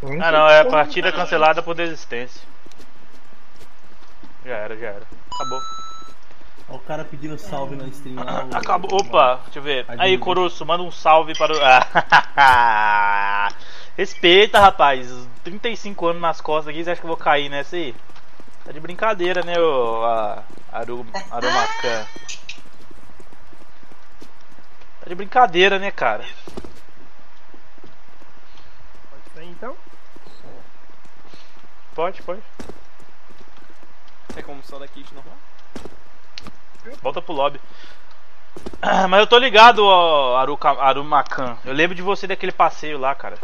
Ah não, é partida cancelada por desistência. Já era, já era. Acabou. Olha o cara pedindo salve na stream lá. Acabou. Opa, deixa eu ver. Aí, Coroço, manda um salve para o. Respeita, rapaz. 35 anos nas costas aqui, você acha que eu vou cair nessa aí? Tá de brincadeira, né, Arumacan? Tá de brincadeira, né, cara? Pode sair então? Pode. É como só da kit normal? Volta pro lobby. Mas eu tô ligado, Arumacan. Eu lembro de você daquele passeio lá, cara.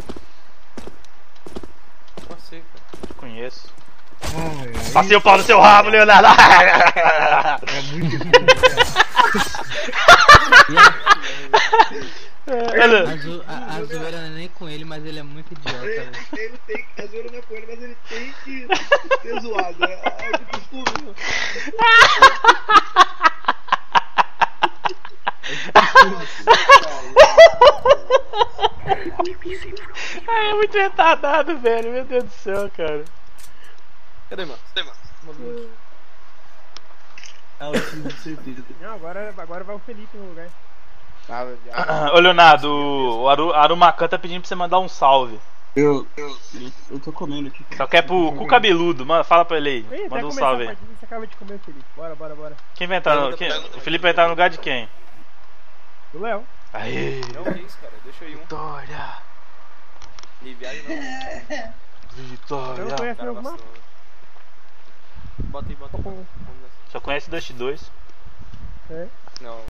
Passeio, cara. Te conheço. Passei o pau no seu rabo, Leonardo! É muito bom, A zoeira não é nem com ele, mas ele é muito idiota. Ele tem que. A zoeira não é com ele, mas ele tem que ser zoado. É de costume. Ai, é muito retardado, velho. Meu Deus do céu, cara. Cadê, mano? Ah, o time de certeza. Não, agora vai o Felipe no lugar. Ô, Leonardo, o Arumacan tá pedindo pra você mandar um salve. Eu tô comendo aqui. Só que é pro cu cabeludo, mano, fala pra ele aí. Ei, Manda um começar salve a aí. partida, você acaba de comer, Felipe. Bora. Quem vai entrar no. O Felipe vai entrar no lugar de quem? Do Léo. Aê! Não, que isso, cara. Deixa eu ir um. Vitória! Liviário não. Eu não Vitória! conheço Cara, meu mapa. vacilou. Bota aí. Vamos nessa. Só conhece Dust 2. É. Não.